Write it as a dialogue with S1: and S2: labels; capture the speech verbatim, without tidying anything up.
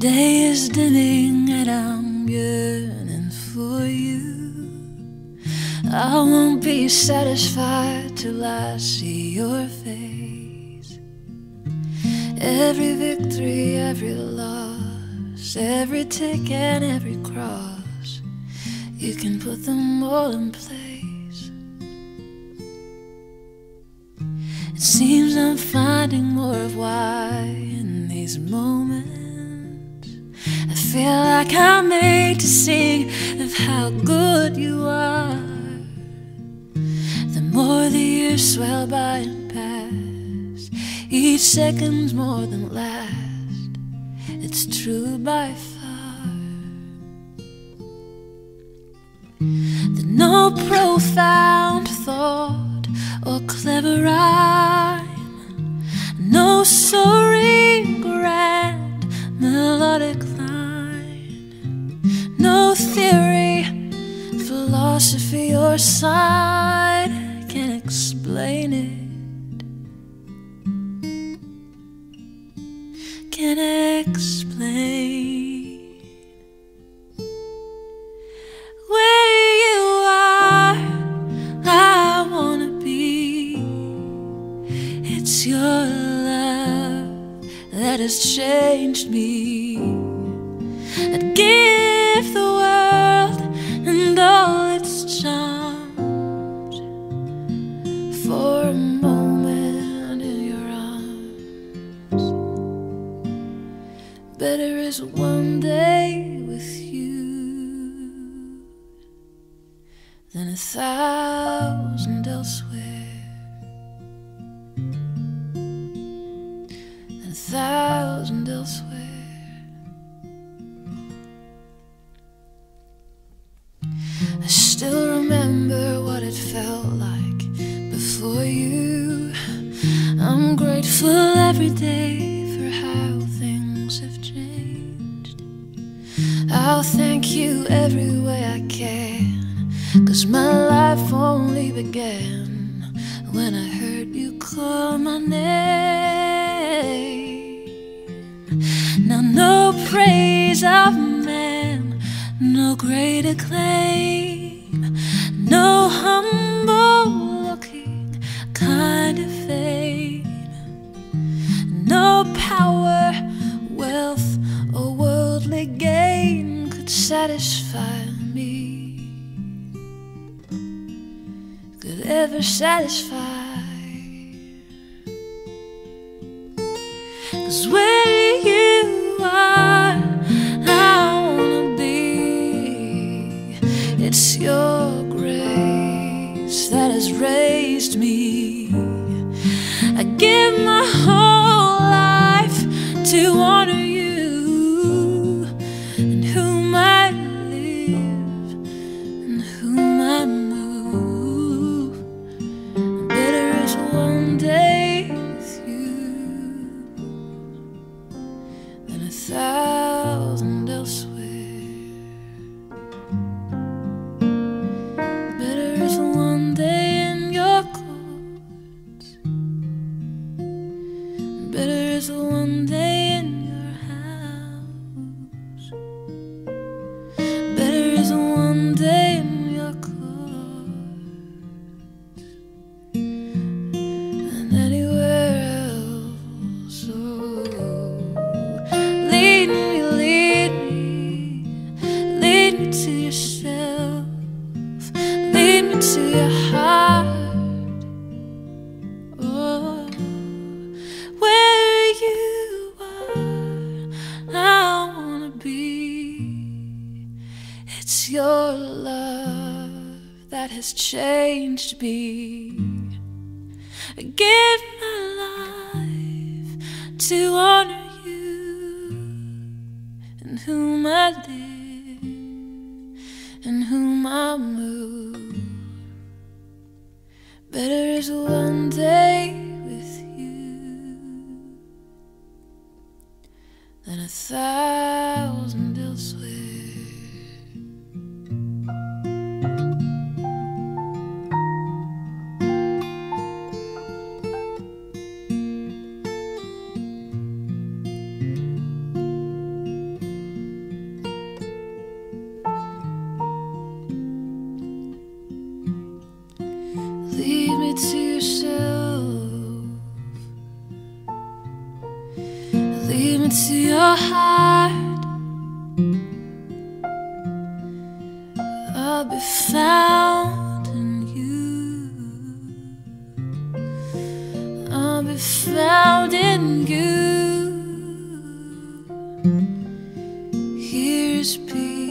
S1: day is dimming and I'm yearning for you. I won't be satisfied till I see your face. Every victory, every loss, every tick and every cross, you can put them all in place. It seems I'm finding more of why in these moments I feel like I'm made to sing of how good you are. The more the years swell by and pass, each second's more than last. It's true by far that no profound thought or clever rhyme, no soaring grand melodic line, no theory, philosophy or sign can explain it, can explain where you are. I wanna be. It's your love that has changed me. I'd give the world and all its charms for a moment in your arms. Better is one day with you than a thousand elsewhere, than a thousand elsewhere. I still remember what it felt like before you. I'm grateful every day for how things have changed. I'll thank you every way I can, 'cause my life only began when I heard you call my name. Now no praise of man, no great acclaim, no humble looking kind of fame, no power, wealth or worldly gain could satisfy me, could ever satisfy. 'Cause where you are, I wanna be. It's your grace that has raised me. I give my whole life to honor you, in whom I live, in whom I move. Better is one day with you than a thousand elsewhere. Better is one day in your courts, better is one day in your house, better is one day in your courts than anywhere else. Oh, lead me, lead me, lead me to yourself, lead me to your heart. Oh, where you are, I wanna be. It's your love that has changed me. I give my life to honor you, in whom I live, in whom I move. Better is one day with you than a thousand elsewhere. it to yourself. Leave it to your heart. I'll be found in you. I'll be found in you. Here's peace.